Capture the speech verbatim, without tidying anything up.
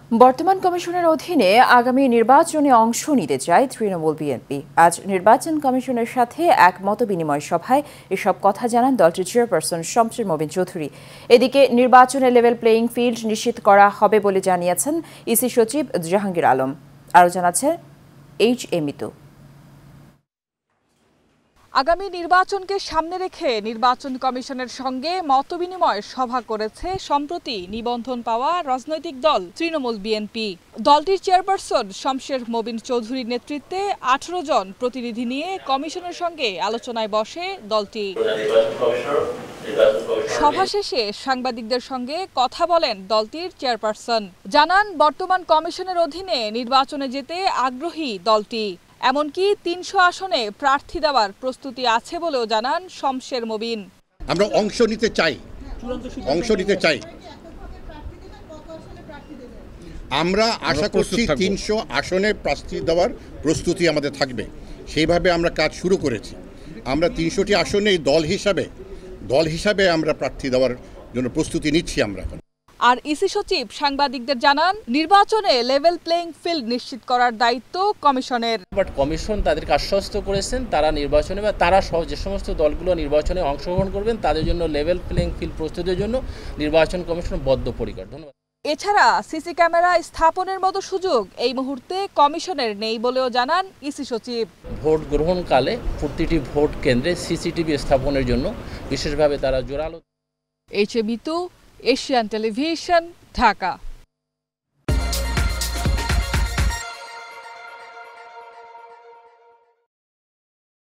বর্তমান কমিশনের অধীনে আগামী নির্বাচনে অংশ নিতে চায় তৃণমূল বিএনপি। আজ নির্বাচন কমিশনের সাথে এক মতবিনিময় সভায় এসব কথা জানান দলটির চেয়ারপারসন শমশের মোবিন চৌধুরী। এদিকে নির্বাচনে লেভেল প্লেয়িং ফিল্ড নিশ্চিত করা হবে বলে জানিয়েছেন ইসি সচিব জাহাঙ্গীর আলম। আরও জানাচ্ছে এইচ এ মিতু। আগামী নির্বাচনকে সামনে রেখে নির্বাচন কমিশনের সঙ্গে মতবিনিময় সভা করেছে সম্প্রতি নিবন্ধন পাওয়া রাজনৈতিক দল তৃণমূল বিএনপি। দলটির চেয়ারপারসন শমশের মোবিন চৌধুরীর নেতৃত্বে আঠারো জন প্রতিনিধি নিয়ে কমিশনের সঙ্গে আলোচনায় বসে দলটি। সভা শেষে সাংবাদিকদের সঙ্গে কথা বলেন দলটির চেয়ারপারসন। জানান, বর্তমান কমিশনের অধীনে নির্বাচনে যেতে আগ্রহী দলটি। এমনকি তিনশো আসনে প্রার্থী দেওয়ার প্রস্তুতি আছে বলেও জানান শমশের মোবিন। আমরা অংশ নিতে চাই অংশ নিতে চাই আমরা আশা করছি তিনশো আসনে প্রার্থী দেওয়ার প্রস্তুতি আমাদের থাকবে। সেইভাবে আমরা কাজ শুরু করেছি। আমরা তিনশোটি আসনে দল হিসাবে দল হিসাবে আমরা প্রার্থী দেওয়ার জন্য প্রস্তুতি নিচ্ছি আমরা এখন। আর ইসি সচিব সাংবাদিকদের জানান, নির্বাচনে লেভেল প্লেইং ফিল্ড নিশ্চিত করার দায়িত্ব কমিশনের। বাট কমিশন তাদেরকে আশ্বস্ত করেছেন তারা নির্বাচনে বা তারা সহ যে সমস্ত দলগুলো নির্বাচনে অংশগ্রহণ করবেন তাদের জন্য লেভেল প্লেইং ফিল্ড প্রস্তুতের জন্য নির্বাচন কমিশন বদ্ধপরিকর। ধন্যবাদ। এছাড়া সিসি ক্যামেরা স্থাপনের মতো সুযোগ এই মুহূর্তে কমিশনের নেই বলেও জানান ইসি সচিব। ভোট গ্রহণকালে প্রতিটি ভোট কেন্দ্রে সিসিটিভি স্থাপনের জন্য বিশেষভাবে তারা জোরালো। H A Mitu, Asian television, Dhaka.